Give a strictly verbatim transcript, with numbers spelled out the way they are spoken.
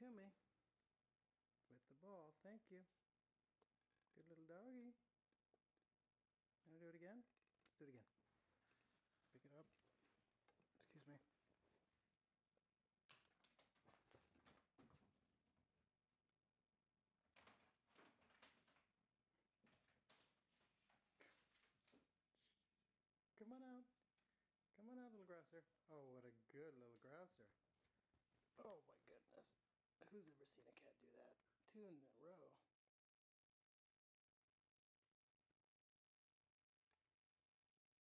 to me with the ball. Thank you. Good little doggy. Want to do it again? Let's do it again. Pick it up. Excuse me. Come on out. Come on out, little grouser. Oh, what a good little grouser. Oh my goodness. Who's ever seen a cat do that? Two in a row.